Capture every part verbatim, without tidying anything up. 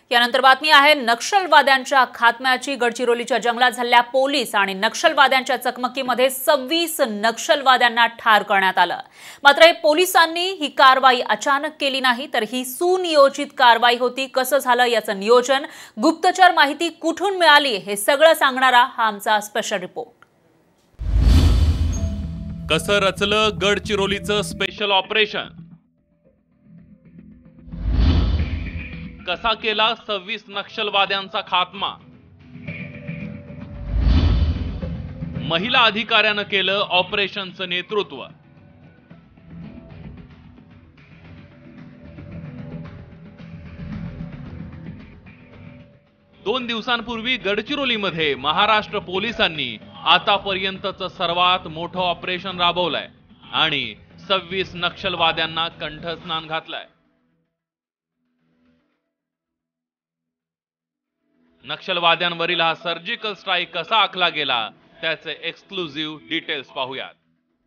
यानंतर बातमी आहे नक्षलवाद्यांच्या खात्म्याची। गडचिरोलीच्या जंगलात झालेल्या पोलीस आणि नक्षलवाद्यांच्या चकमकीमध्ये सव्वीस नक्षलवाद्यांना ठार करण्यात आलं। मात्र पोलिसांनी ही कारवाई अचानक केली नाही, तर ही सुनियोजित कारवाई होती। कसं झालं याचं नियोजन, गुप्तचर माहिती कुठून मिळाली, हे सगळं सांगणारा हा आमचा स्पेशल रिपोर्ट। कसं रचलं गडचिरोलीचं स्पेशल ऑपरेशन, कसा केला सव्वीस नक्षलवाद्यांचा खात्मा, महिला अधिकाऱ्यानं केलं ऑपरेशनचं नेतृत्व। दोन दिवसांपूर्वी गडचिरोलीमध्ये महाराष्ट्र पोलिसांनी आतापर्यंतचं सर्वात मोठं ऑपरेशन राबवलंय आणि सव्वीस नक्षलवाद्यांना कंठस्नान घातलंय। नक्षलवाद्यांवरील हा सर्जिकल स्ट्राईक कसा आखला गेला त्याचे एक्सक्लुझिव्ह डिटेल्स पाहूयात।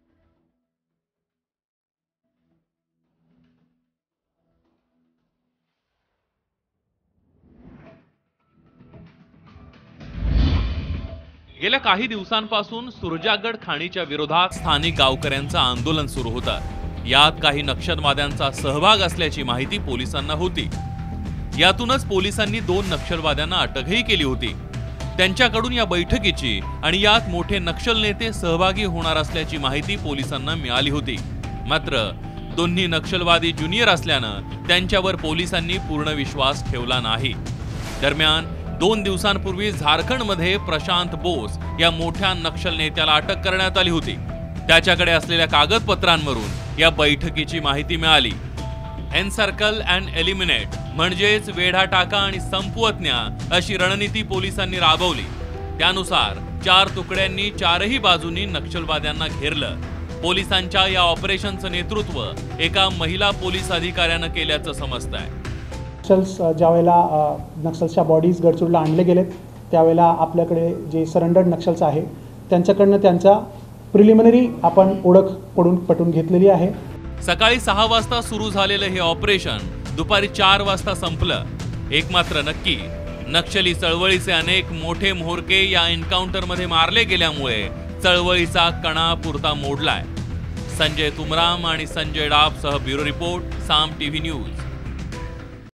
गेल्या काही दिवसांपासून सुरजागड खाणीच्या विरोधात स्थानिक गावकऱ्यांचं आंदोलन सुरू होतं। यात काही नक्षलवाद्यांचा सहभाग असल्याची माहिती पोलिसांना होती। यातूनच पोलिसांनी दोन नक्षलवाद्यांना अटकही केली होती। त्यांच्याकडून या बैठकीची आणि यात मोठे नक्षल नेते सहभागी होणार असल्याची माहिती पोलिसांना मिळाली होती। मात्र दोन्ही नक्षलवादी ज्युनियर असल्यानं त्यांच्यावर पोलिसांनी पूर्ण विश्वास ठेवला नाही। दरम्यान दोन दिवसांपूर्वी झारखंडमध्ये प्रशांत बोस या मोठ्या नक्षल नेत्याला अटक करण्यात आली होती। त्याच्याकडे असलेल्या कागदपत्रांवरून या बैठकीची माहिती मिळाली। एनसर्कल अँड एलिमिनेट म्हणजेच वेढा टाका आणि संपवत न्या अशी रणनीती पोलिसांनी राबवली। त्यानुसार चार तुकड्यांनी चारही बाजूंनी नक्षलवाद्यांना घेरलं। पोलिसांच्या या ऑपरेशनचं नेतृत्व एका महिला पोलीस अधिकाऱ्यानं केल्याचं समजतंय। नक्षल्स ज्यावेळेला नक्षलच्या बॉडीज गडचिरोलीला आणले गेलेत त्यावेळेला आपल्याकडे जे सरेंडर्ड नक्षल्स आहे त्यांच्याकडनं त्यांचा प्रिलिमिनरी आपण ओळख पडून पटून घेतलेली आहे। सकाळी सहा वाजता सुरू झालेलं हे ऑपरेशन दुपारी चार वाजता संपलं। एक मात्र नक्की, नक्षली चळवळीचे अनेक मोठे म्होरके या एन्काउंटरमध्ये मारले गेल्यामुळे चळवळीचा कणा पुरता मोडलाय। संजय तुमराम आणि संजय डाबसह bureau report, Saam TV news.